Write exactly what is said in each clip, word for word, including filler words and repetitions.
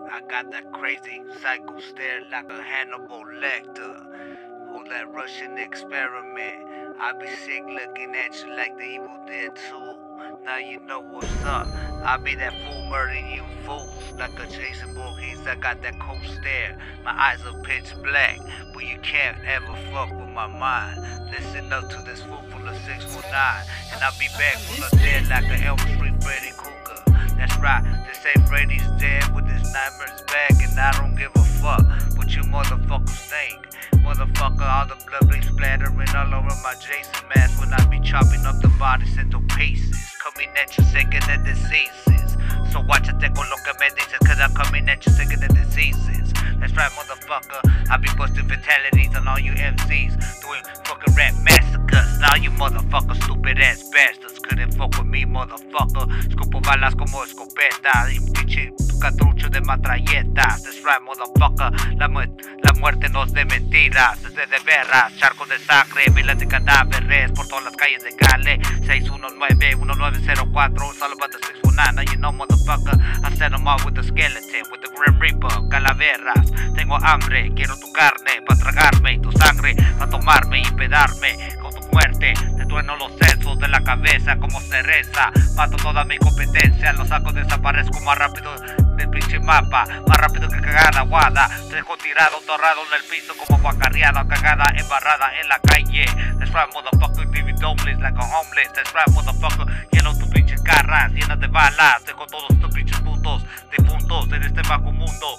I got that crazy psycho stare like a Hannibal Lecter. Or that Russian experiment. I be sick looking at you like the Evil Dead two. Now you know what's up. I be that fool murdering you fools. Like a Jason Voorhees, I got that cold stare. My eyes are pitch black, but you can't ever fuck with my mind. Listen up to this fool from the six one nine, and I'll be back from the dead like an Elm Street Freddy Krueger. That's right, they say Freddy's dead with his nightmares back, and I don't give a fuck what you motherfuckers think. Motherfucker, all the blood be splattering all over my Jason mask when I be chopping up the bodies into pieces. Coming at you sicker than diseases. So watch it, tengo lo que me dices, cause I'm coming at you sicker than diseases. That's right, motherfucker, I be busting fatalities on all you M Cs, doing fucking rap massacres. Now you motherfuckers, stupid ass bastards, couldn't fuck with me, motherfucker. Escupo balas como escopeta y pinche cartucho de matralletas. That's right, motherfucker, la, mu la muerte no es de mentiras, es de de veras. Charcos de sangre, miles de cadáveres por todas las calles de Cali. seis uno nueve, uno nueve cero cuatro, it's all about the six one nine. Now you know, motherfucker, I send them out with the skeleton, with the Grim Reaper, calaveras. Tengo hambre, quiero tu carne pa' tragarme y tu sangre pa' tomarme y pedarme con tu muerte. Te trueno los sesos de la cabeza como cereza. Mato toda mi competencia, los saco, desaparezco más rápido del pinche mapa, más rápido que cagada aguada. Te dejo tirado, torrado en el piso como guacarreada, cagada, embarrada en la calle. That's right, motherfucker, leave it homeless like a homeless. That's right, motherfucker, lleno tus pinches carras llenas de balas. Dejo todos tus pinches putos difuntos en este bajo mundo.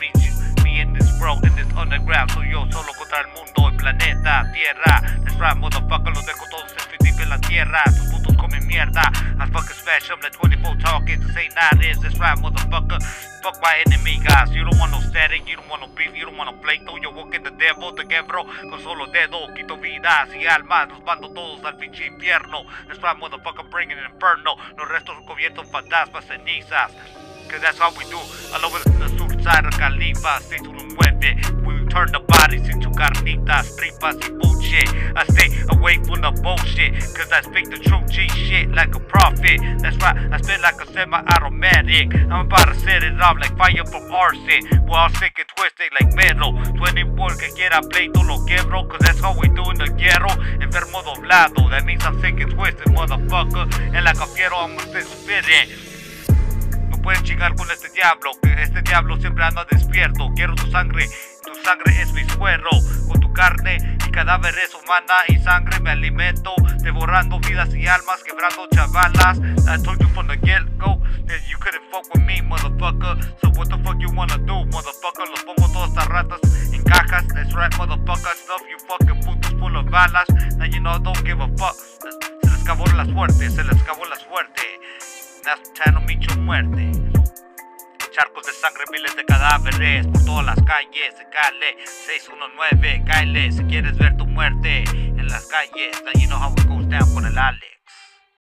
Me in this world, in this underground, soy yo solo contra el mundo, el planeta, tierra. That's right, motherfucker, los dejo todos en la tierra. Tus putos comen mierda. I fucking smash them like twenty-four talking to say nada is. That's right, motherfucker. Fuck my enemigas. You don't want no static, you don't want no beef, you don't want no pleito. Yo walking the devil, te quebro con solo dedo. Quito vidas y almas, los mando todos al pinche infierno. That's right, motherfucker, bringing an inferno. Los restos cubiertos fantasmas, cenizas. Cause that's how we do all over the sur side of Califa, seis uno nueve. We turn the bodies into carnitas, tripas y bullshit. I stay away from the bullshit, cause I speak the true G shit like a prophet. That's right, I spit like a semi-automatic. I'm about to set it off like fire from arson. We're all sick and twisted like metal. twenty-four que quiera pleito lo quebro, cause that's how we do in the ghetto. Enfermo doblado, that means I'm sick and twisted, motherfucker. En la que quiero, I'm gonna spit it. Pueden chingar con este diablo, que este diablo siempre anda despierto. Quiero tu sangre, tu sangre es mi suero. Con tu carne y cadáveres humana y sangre me alimento, devorando vidas y almas, quebrando chavalas. I told you from the get-go that you couldn't fuck with me, motherfucker. So what the fuck you wanna do, motherfucker? Los pongo todas estas ratas en cajas. That's right, motherfucker, stuff you fucking putos full of balas. Now you know, don't give a fuck. Se les acabó la suerte, se les acabó la suerte. Nastano Micho muerte. Charcos de sangre, miles de cadáveres por todas las calles de Cali. seis uno nueve, cáele si quieres ver tu muerte en las calles. Now you know how it goes down con el Ale.